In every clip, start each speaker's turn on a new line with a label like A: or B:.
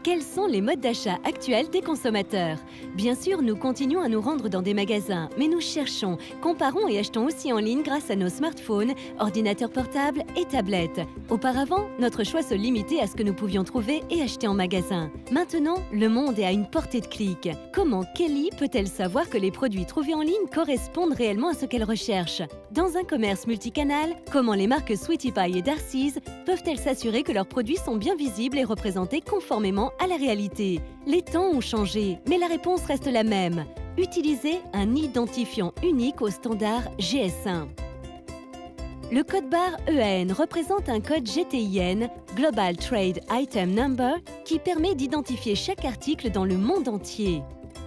A: Quels sont les modes d'achat actuels des consommateurs? Bien sûr, nous continuons à nous rendre dans des magasins, mais nous cherchons, comparons et achetons aussi en ligne grâce à nos smartphones, ordinateurs portables et tablettes. Auparavant, notre choix se limitait à ce que nous pouvions trouver et acheter en magasin. Maintenant, le monde est à une portée de clic. Comment Kelly peut-elle savoir que les produits trouvés en ligne correspondent réellement à ce qu'elle recherche? Dans un commerce multicanal, comment les marques Sweetie Pie et Darcy's peuvent-elles s'assurer que leurs produits sont bien visibles et représentés conformément à la réalité? Les temps ont changé, mais la réponse reste la même. Utilisez un identifiant unique au standard GS1. Le code barre EAN représente un code GTIN, Global Trade Item Number, qui permet d'identifier chaque article dans le monde entier.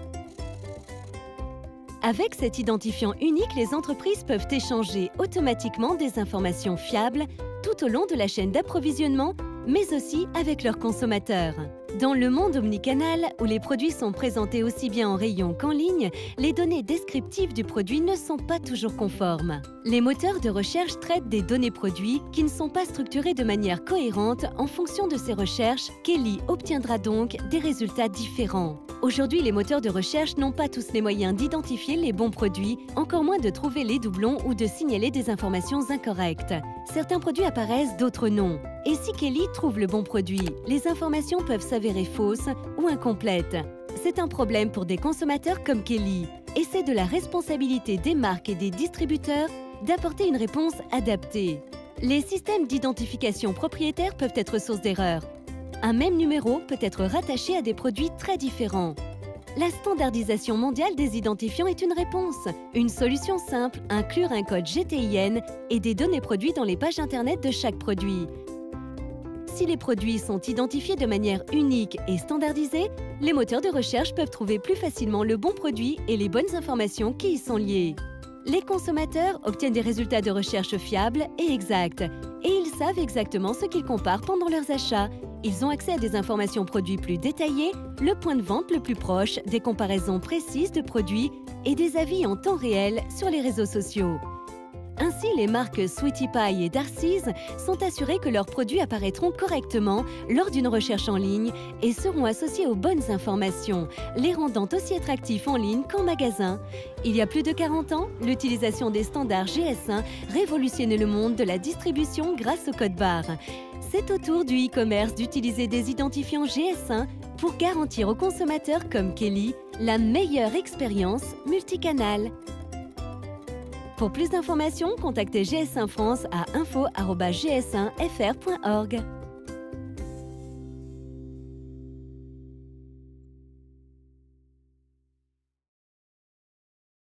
A: Avec cet identifiant unique, les entreprises peuvent échanger automatiquement des informations fiables tout au long de la chaîne d'approvisionnement, mais aussi avec leurs consommateurs. Dans le monde omnicanal, où les produits sont présentés aussi bien en rayon qu'en ligne, les données descriptives du produit ne sont pas toujours conformes. Les moteurs de recherche traitent des données produits qui ne sont pas structurées de manière cohérente. En fonction de ces recherches, Kelly obtiendra donc des résultats différents. Aujourd'hui, les moteurs de recherche n'ont pas tous les moyens d'identifier les bons produits, encore moins de trouver les doublons ou de signaler des informations incorrectes. Certains produits apparaissent, d'autres non. Et si Kelly trouve le bon produit, les informations peuvent s'avérer fausses ou incomplètes. C'est un problème pour des consommateurs comme Kelly. Et c'est de la responsabilité des marques et des distributeurs d'apporter une réponse adaptée. Les systèmes d'identification propriétaires peuvent être source d'erreurs. Un même numéro peut être rattaché à des produits très différents. La standardisation mondiale des identifiants est une réponse. Une solution simple, inclure un code GTIN et des données produits dans les pages Internet de chaque produit. Si les produits sont identifiés de manière unique et standardisée, les moteurs de recherche peuvent trouver plus facilement le bon produit et les bonnes informations qui y sont liées. Les consommateurs obtiennent des résultats de recherche fiables et exacts, et ils savent exactement ce qu'ils comparent pendant leurs achats. Ils ont accès à des informations produits plus détaillées, le point de vente le plus proche, des comparaisons précises de produits et des avis en temps réel sur les réseaux sociaux. Ainsi, les marques Sweetie Pie et Darcy's sont assurées que leurs produits apparaîtront correctement lors d'une recherche en ligne et seront associés aux bonnes informations, les rendant aussi attractifs en ligne qu'en magasin. Il y a plus de 40 ans, l'utilisation des standards GS1 révolutionnait le monde de la distribution grâce au code barre. C'est au tour du e-commerce d'utiliser des identifiants GS1 pour garantir aux consommateurs comme Kelly la meilleure expérience multicanal. Pour plus d'informations, contactez GS1 France à info@gs1fr.org.